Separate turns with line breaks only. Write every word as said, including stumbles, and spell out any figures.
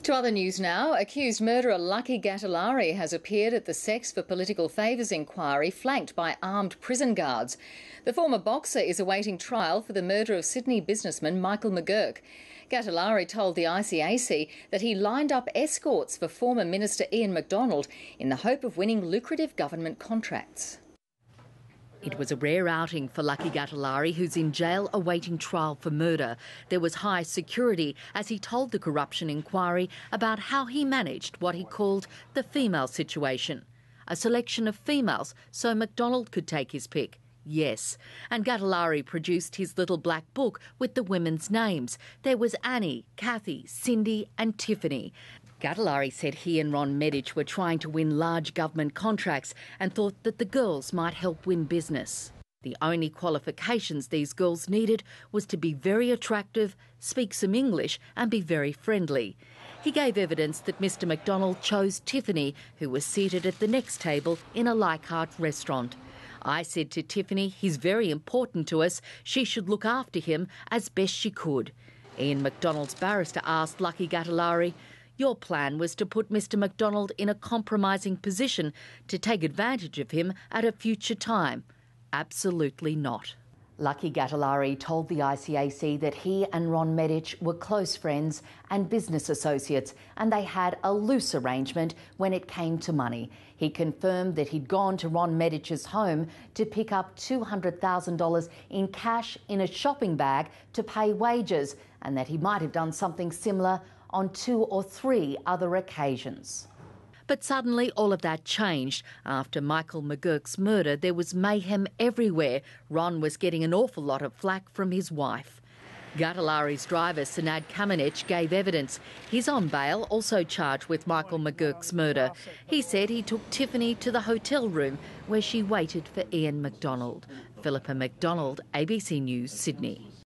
To other news now. Accused murderer Lucky Gattellari has appeared at the Sex for Political Favours inquiry, flanked by armed prison guards. The former boxer is awaiting trial for the murder of Sydney businessman Michael McGurk. Gattellari told the I C A C that he lined up escorts for former Minister Ian Macdonald in the hope of winning lucrative government contracts.
It was a rare outing for Lucky Gattellari, who's in jail awaiting trial for murder. There was high security as he told the corruption inquiry about how he managed what he called the female situation. A selection of females so Macdonald could take his pick. Yes. And Gattellari produced his little black book with the women's names. There was Annie, Kathy, Cindy and Tiffany. Gattellari said he and Ron Medich were trying to win large government contracts and thought that the girls might help win business. The only qualifications these girls needed was to be very attractive, speak some English and be very friendly. He gave evidence that Mr Macdonald chose Tiffany, who was seated at the next table in a Leichhardt restaurant. I said to Tiffany, he's very important to us. She should look after him as best she could. Ian Macdonald's barrister asked Lucky Gattellari, your plan was to put Mr Macdonald in a compromising position to take advantage of him at a future time. Absolutely not. Lucky Gattellari told the I C A C that he and Ron Medich were close friends and business associates, and they had a loose arrangement when it came to money. He confirmed that he'd gone to Ron Medich's home to pick up two hundred thousand dollars in cash in a shopping bag to pay wages, and that he might have done something similar on two or three other occasions. But suddenly all of that changed. After Michael McGurk's murder, there was mayhem everywhere. Ron was getting an awful lot of flack from his wife. Gattellari's driver, Sanad Kamenich, gave evidence. He's on bail, also charged with Michael McGurk's murder. He said he took Tiffany to the hotel room where she waited for Ian Macdonald. Philippa Macdonald, A B C News, Sydney.